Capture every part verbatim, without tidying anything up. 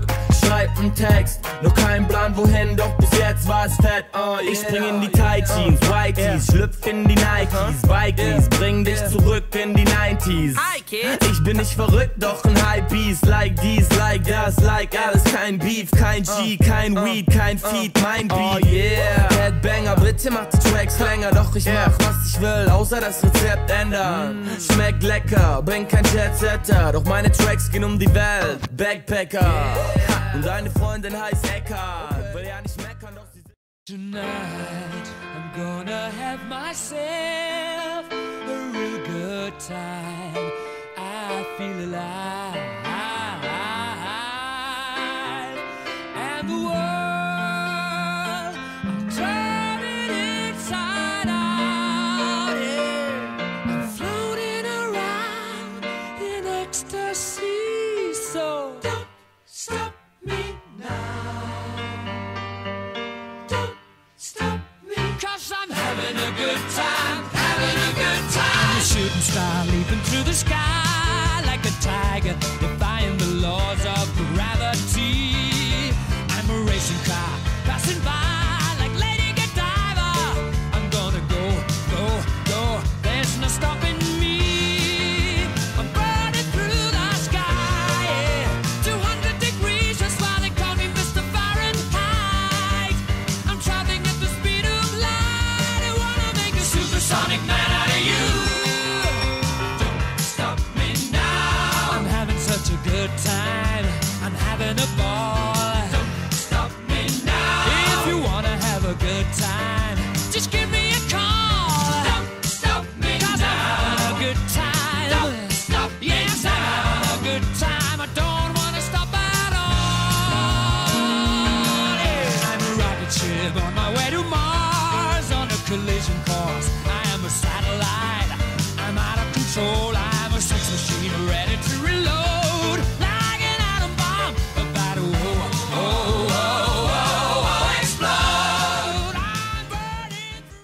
zurück, schreib einen Text. Noch kein Plan wohin, doch bis jetzt war es fett. uh, yeah. Ich spring in die Tight Jeans, Whiteys, yeah. Schlüpf in die Nikes, Bikies, bring dich zurück in die neunziger. Ich bin nicht verrückt, doch ein Hypebeast. Like dies, like das, like alles. Kein Beef, kein G, kein Weed, kein Feed, mein Beat. Yeah, Headbanger, bitte mach die Tracks länger. Doch ich mach, was ich will, außer das Rezept ändern. Schmeckt lecker, bin kein Jetsetter, doch meine Tracks gehen um die Welt. Backpacker, und deine Freundin heißt Eckhart. Will ja nicht meckern, doch sie... Tonight I'm gonna have myself a real good time. I feel alive, and the world I'm turning inside out. Yeah, I'm floating around in ecstasy. So don't stop me now. Don't stop me, 'cause I'm having a good time, having a good time. I'm a shooting star leaping through the sky like a tiger, defying the laws of gravity. I'm a racing car passing by like Lady Godiva. I'm gonna go, go, go. There's no stopping me. I'm burning through the sky, yeah. two hundred degrees, that's why they call me Mister Fahrenheit. I'm traveling at the speed of light. I wanna make a supersonic man out of you. Don't stop me now. I'm having such a good time. I'm having a ball. Don't stop me now. If you wanna have a good time, just give me a call. Don't stop me 'cause now. I'm having a good time. Don't stop me yes, now. I'm having a good time. I don't wanna stop at all. Yeah. I'm a rocket ship on my way to Mars on a collision course. I am a satellite. I'm out of control. I'm a sex machine ready to reload like an atom bomb about to oh, oh, oh, oh, oh, explode. I'm burning through.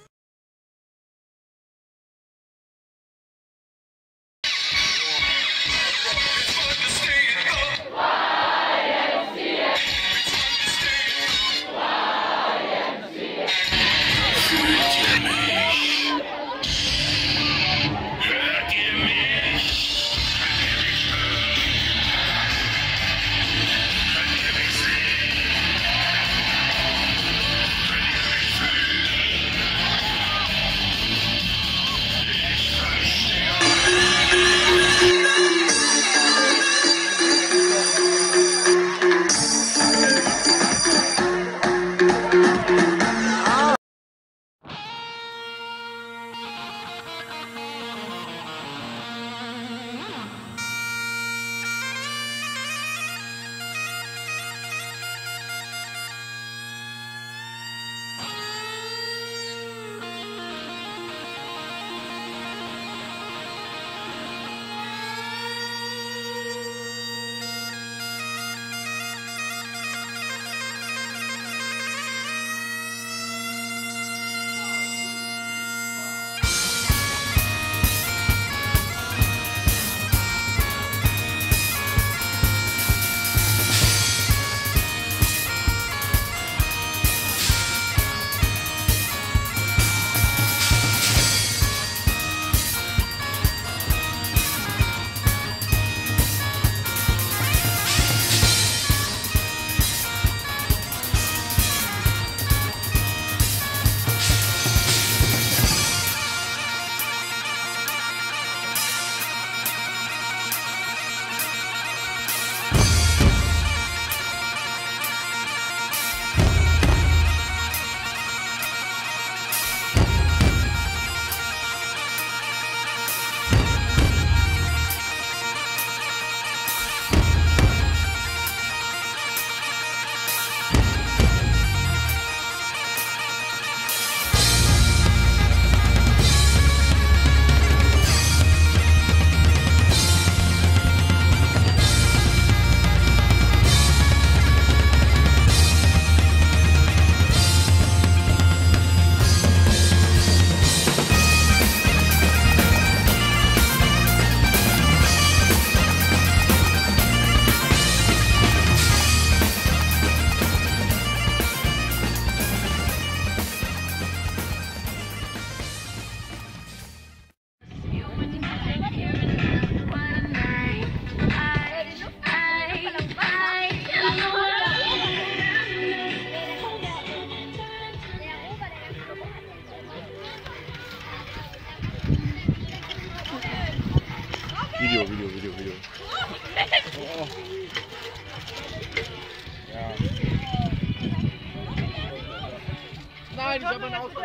Nein, ich habe einen Ausfall.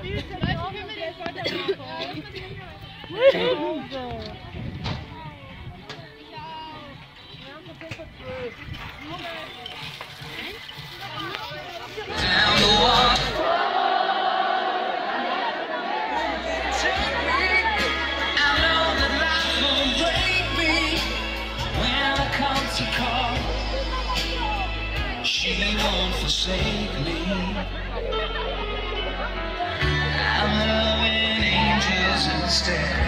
She won't forsake me. I'm loving angels instead.